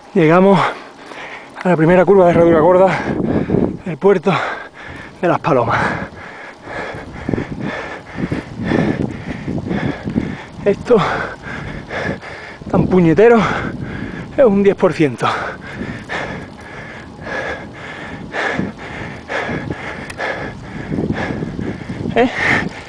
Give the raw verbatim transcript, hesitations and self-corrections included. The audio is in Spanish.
Llegamos a la primera curva de Herradura Gorda del puerto de Las Palomas. Esto tan puñetero es un diez por ciento. ¿Eh?